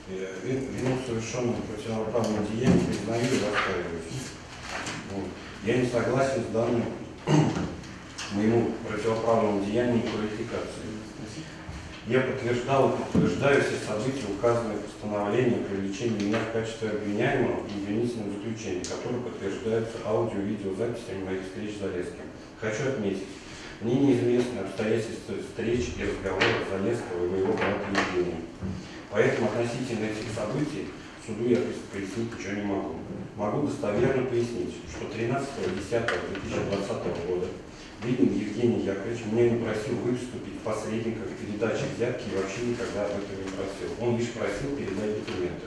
вину совершенного противоправного деяния признаю и раскаиваюсь. Вот. Я не согласен с данным моему противоправному деянию квалификации. Я подтверждал и подтверждаю все события, указанные в постановлении о привлечении меня в качестве обвиняемого и обвинительном заключении, которые подтверждаются аудио-видеозаписями моих встреч с Залесским. Хочу отметить, мне неизвестны обстоятельства встреч и разговоров Залесского и моего брата Евгения. Поэтому относительно этих событий суду я пояснить ничего не могу. Могу достоверно пояснить, что 13.10.2020 года Видин Евгений Яковлевич меня не просил выступить посредником в передаче взятки и вообще никогда об этом не просил. Он лишь просил передать документы.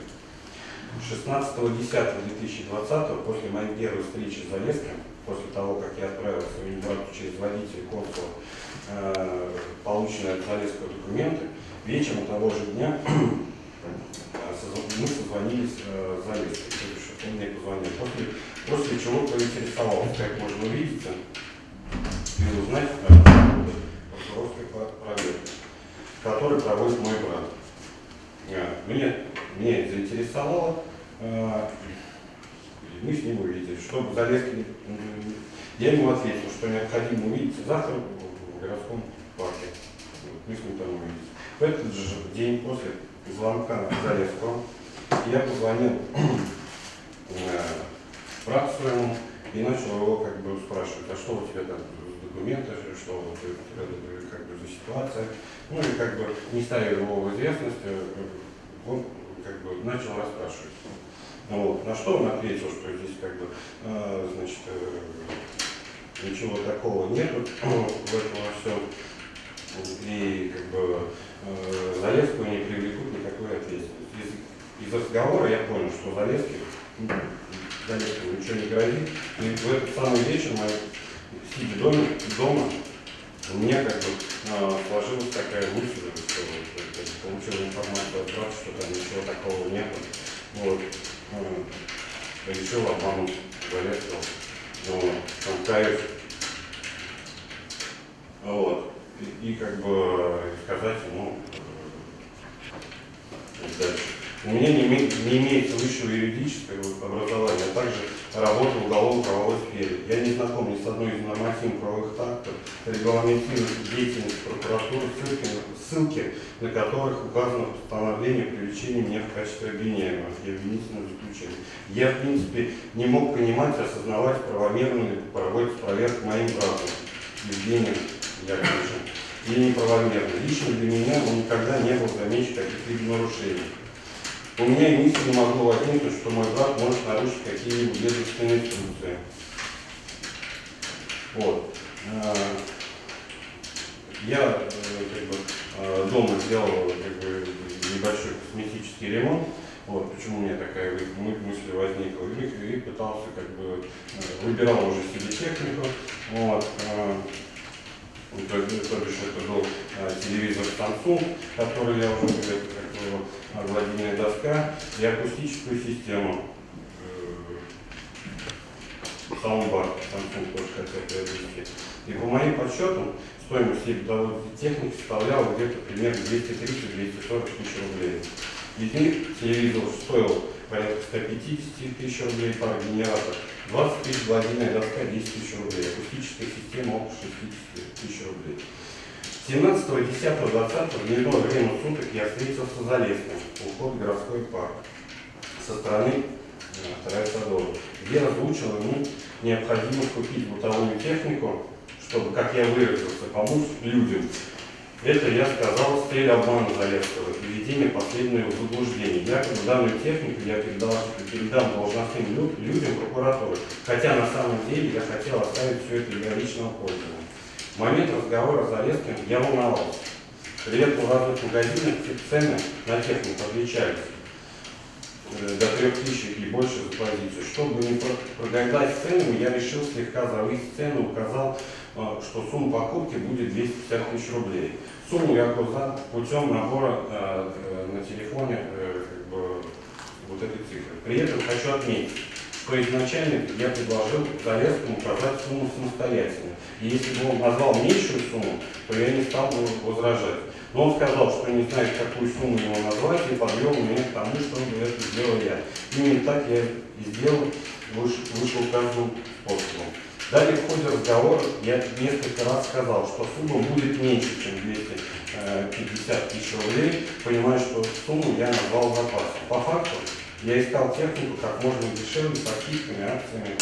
16.10.2020, после моей первой встречи с Залесским, после того, как я отправил своему брату через водителя консула полученные от Залесского документы, вечером того же дня мы созвонились с Залесским, что он мне позвонил. После чего поинтересовался, как можно увидеться и узнать прокурорской проверки, который проводит мой брат. Меня заинтересовало, мы с ним увидели, чтобы Залесский, я ему ответил, что необходимо увидеться завтра в городском парке. Мы с ним там увиделись. В этот же день после звонка Залесского я позвонил брату своему и начал его как бы спрашивать, а что у тебя там с документами, что у тебя как бы за ситуация. Ну и как бы не ставя его в известность, он как бы начал расспрашивать. Вот. На что он ответил, что здесь как бы значит, ничего такого нету в этом всем. И как бы Залесского не привлекут никакой ответственности. Из разговора я понял, что Залесскому ничего не грозит. И в этот самый вечер, сидя дома, у меня как бы сложилась такая мысль, что получил информацию от брата, что там ничего такого нет. Вот. Решил обмануть Залесского. Он кайф. Вот. И как бы сказать ему дальше. У меня не имеется высшего юридического образования, а также работа в уголовно-правовой сфере. Я не знаком ни с одной из нормативно-правовых актов, регламентирующих деятельность прокуратуры, ссылки на которых указано в постановлении о привлечении меня в качестве обвиняемого и обвинительного заключения. Я, в принципе, не мог понимать, осознавать, правомерно ли проводится проверка моим братом Евгением Яковлевичем или неправомерно. Лично для меня он никогда не был замечен каких-либо нарушений. У меня и мысли не могло возникнуть, что мой брат может нарушить какие-либо ведомственные инструкции. Вот. Я как бы, дома сделал как бы, небольшой косметический ремонт. Вот, почему у меня такая мысль возникла. И пытался, как бы, выбирал уже себе технику. Вот. То бишь это был телевизор Samsung, который я уже говорил, гладильная доска и акустическую систему. Саундбар Samsung тоже хотел приобрести. И по моим подсчетам стоимость всей бытовой техники составляла где-то примерно 230-240 тысяч рублей. Из них телевизор стоил порядка 150 тысяч рублей, пара генератор 20 тысяч, гладильная доска 10 тысяч рублей, акустическая система около 60 тысяч рублей. 17.10.20 в дневное время суток я встретился с Залесским, уход в городской парк со стороны Вторая Садовая, где озвучил ему необходимость купить бытовую технику, чтобы, как я выразился, помочь людям. Это я сказал с целью обмана Залесского и введения последнего заблуждения. Якобы данную технику я передам должностным людям прокуратуры, хотя на самом деле я хотел оставить все это для личного пользования. В момент разговора с Залесским я волновался. При этом в разных магазинах цены на технику отличались до 3000 и больше за позицию. Чтобы не прогадать цену, я решил слегка завысить цену, указал, что сумма покупки будет 250 тысяч рублей. Сумму я указал путем набора на телефоне как бы, вот этой цифры. При этом хочу отметить, что изначально я предложил Залесскому указать сумму самостоятельно. И если бы он назвал меньшую сумму, то я не стал бы возражать. Но он сказал, что не знает, какую сумму ему назвать, и подвел меня к тому, что это сделал я. Именно так я и сделал, вышел каждым способом. Далее в ходе разговора я несколько раз сказал, что сумма будет меньше, чем 250 тысяч рублей, понимая, что сумму я назвал запасом. По факту я искал технику как можно дешевле, с скидками, акциями,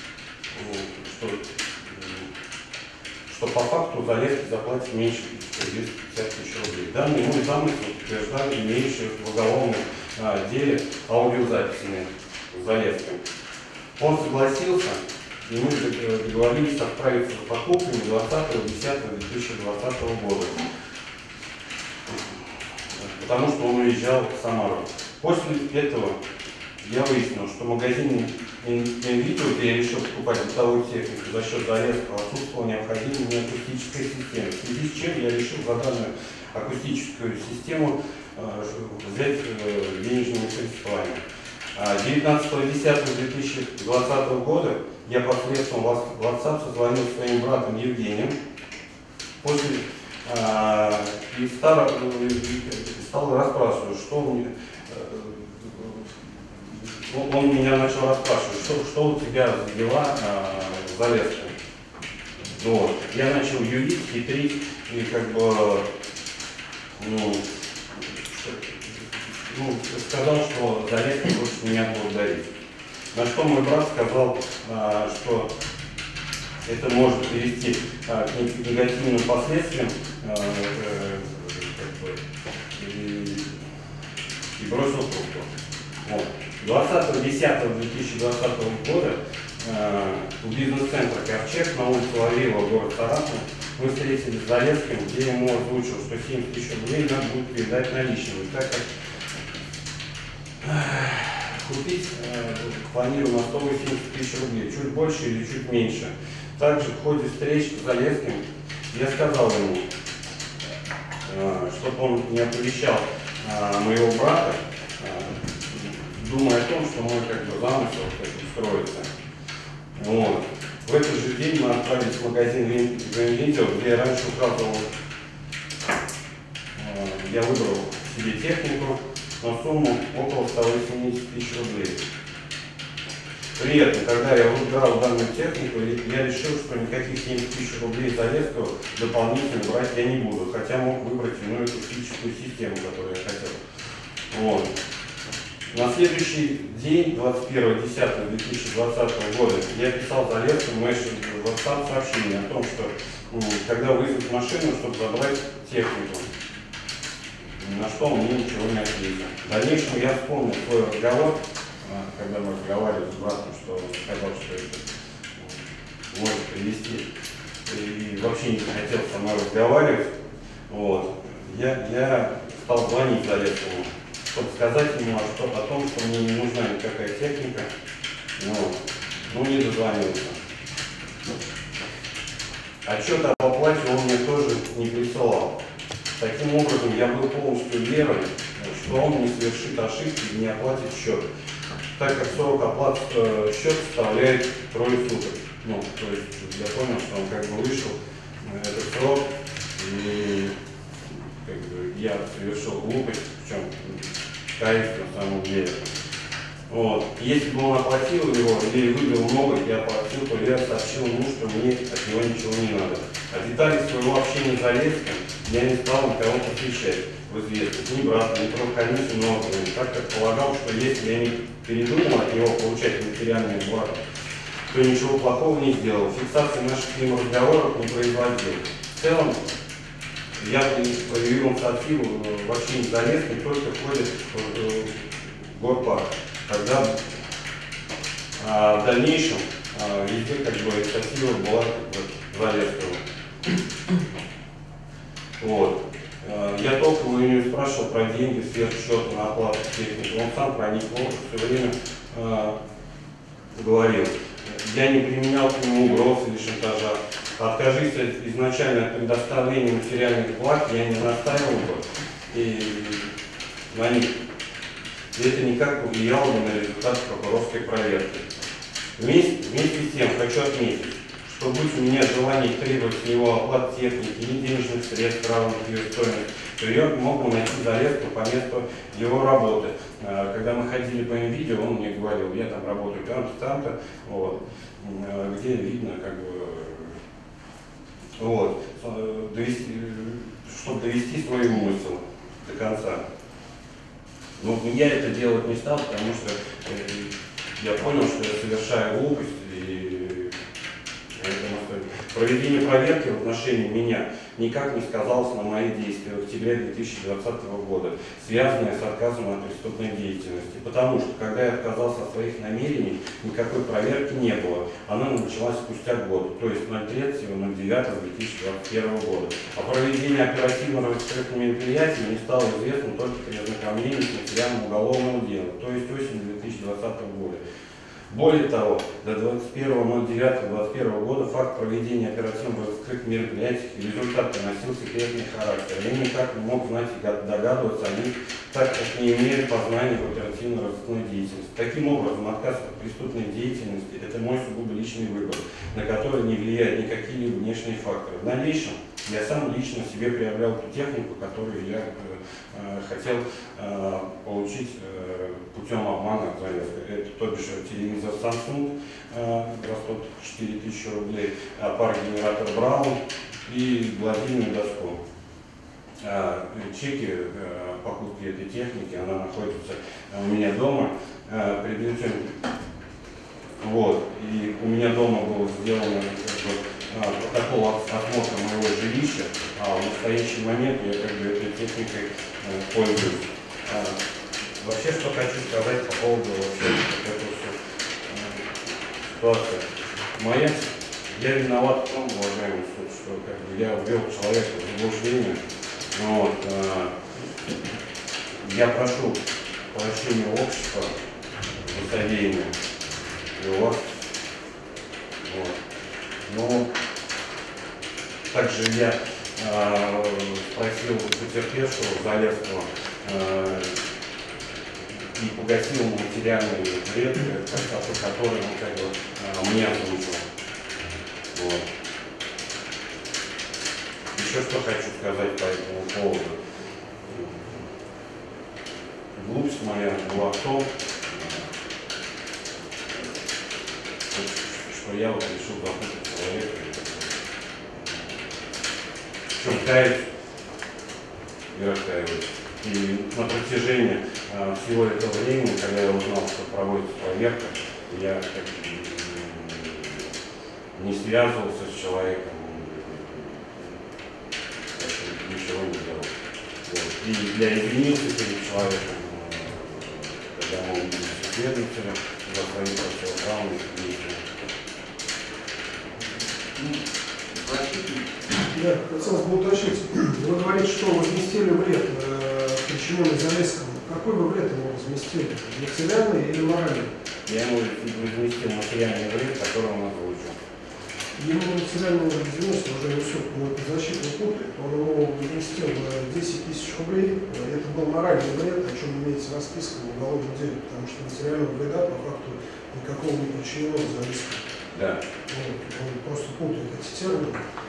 что по факту Залесский заплатит меньше 250 тысяч рублей. Данный мой замысел утверждали имеющие в уголовном деле аудиозаписями с Залесским. Он согласился, и мы договорились отправиться за покупками 20.10.2020 года, потому что он уезжал в Самару. После этого я выяснил, что в магазине Инвидео, где я решил покупать бытовую технику за счет Залесского, отсутствовала необходимая акустическая система. В связи с чем я решил за данную акустическую систему взять денежными средствами. 19.10.2020 года я посредством WhatsApp созвонил с своим братом Евгением и стал расспрашивать, что мне. Он меня начал расспрашивать, что у тебя за дела в Залесском. Вот. Я начал юлить, хитрить и сказал, что Залесский хочет меня благодарить. На что мой брат сказал, что это может привести к негативным последствиям и бросил трубку. Вот. 20.10.2020 года у бизнес-центра «Ковчег» на улице Вавилова, город Саратов, мы встретились с Залесским, где ему озвучил, что 70 тысяч рублей надо будет передать наличными, так как купить планирую на 180 тысяч рублей, чуть больше или чуть меньше. Также в ходе встреч с Залесским я сказал ему, чтобы он не оповещал моего брата, думая о том, что мой замысел устроится. Вот. В этот же день мы отправились в магазин Инвидео, где я раньше указывал, я выбрал себе технику на сумму около 180 тысяч рублей. При этом, когда я выбирал данную технику, я решил, что никаких 70 тысяч рублей Залесского дополнительно брать я не буду, хотя мог выбрать иную акустическую систему, которую я хотел. Вот. На следующий день, 21.10.2020 года, я писал Залесскому в WhatsApp сообщение о том, что когда вызовут машину, чтобы забрать технику, на что он мне ничего не ответил. В дальнейшем я вспомнил свой разговор, когда мы разговаривали с братом, что он сказал, что это может привести, и вообще не хотел со мной разговаривать. Вот. Я стал звонить Залесскому, чтобы сказать ему о том, что мне не нужна никакая техника, но не дозвонился. Отчет об оплате он мне тоже не присылал. Таким образом, я был полностью уверен, что он не совершит ошибки и не оплатит счет, так как срок оплаты счета составляет 3 суток. То есть я понял, что он вышел этот срок, и я совершил глупость, в чем кайф на самом деле. Вот. Если бы он оплатил его или выбил много, я оплатил, то я сообщил ему, что мне от него ничего не надо. А детали своего общения с Залесским я не стал никого посвящать в известность, ни брата, ни правоохранительным органам, так как полагал, что если я не передумал от него получать материальные блага, то ничего плохого не сделал. Фиксации наших с ним разговоров не производил. В целом, я проявил инициативу в общении с Залесским только в ходе горпарка, когда в дальнейшем везде инициатива была Залесского. Вот. Я только у него спрашивал про деньги сверх счета на оплату техники. Он сам про них все время говорил. Я не применял к нему угроз или шантажа. Откажись изначально от предоставления материальных благ, я не настаивал бы на них. И это никак повлияло на результат прокурорской проверки. Вместе с тем хочу отметить, что будь у меня желание требовать с него оплат техники, ни денежных средств, равных ее стоимости, то я мог бы найти залезку по месту его работы. Когда мы ходили по видео, он мне говорил, я там работаю там-то, там-то, вот, где видно, как бы, вот, чтобы довести свой умысел до конца. Но я это делать не стал, потому что я понял, что я совершаю глупость, и проведение проверки в отношении меня никак не сказалось на мои действия в октябре 2020 года, связанные с отказом от преступной деятельности. Потому что, когда я отказался от своих намерений, никакой проверки не было. Она началась спустя год, то есть 03.09.2021 года. А проведение оперативно-розыскных мероприятий не стало известно только при ознакомлении с материалом уголовного дела, то есть осенью 2020 года. Более того, до 21.09.2021 года факт проведения оперативно-розыскных мероприятий и результат носил секретный характер. Я никак не мог знать и догадываться о них, так как не имели познания в оперативно-розыскной деятельности. Таким образом, отказ от преступной деятельности – это мой сугубо личный выбор, на который не влияют никакие внешние факторы. В дальнейшем я сам лично себе приобрел ту технику, которую я хотел получить путем обмана залезки. Это, то бишь, телевизор Samsung, растут 4000 рублей, пар-генератор Браун и гладильную доску. Чеки покупки этой техники, она находится у меня дома. Вот, и у меня дома было сделано протокол осмотра моего жилища, а в настоящий момент я этой техникой пользуюсь. Вообще, что хочу сказать по поводу этой ситуации. Я виноват в том, уважаемый суд, что я ввел человека в заблуждение. Вот, я прошу прощения общества за содеянное и у вас. Вот. Но также я спросил потерпевшего Залесского и погасил материальный вред, который он мне озвучил. Вот. Еще что хочу сказать по этому поводу. Глупость моя была в том, что я вот решил запутать человека. Причем каюсь и раскаиваюсь. И на протяжении всего этого времени, когда я узнал, что проводится проверка, я не связывался с человеком, ничего не делал. Вот. И я извинился перед человеком, когда мы увидели следователя за свои противоправные действия. Да, хотелось бы уточнить. Вы говорите, что возместили вред, причиненный Залесскому. Какой вы вред ему возместили? Материальный или моральный? Я ему возместил материальный вред, который он озвучил. Ему материальный вред, извините, уже несет защитный пункт, он ему возместил 10 000 рублей. Это был моральный вред, о чем имеется расписка в уголовном деле, потому что материального вреда по факту никакого не причинено Залесскому. Да. Вот, он просто путает эти термины.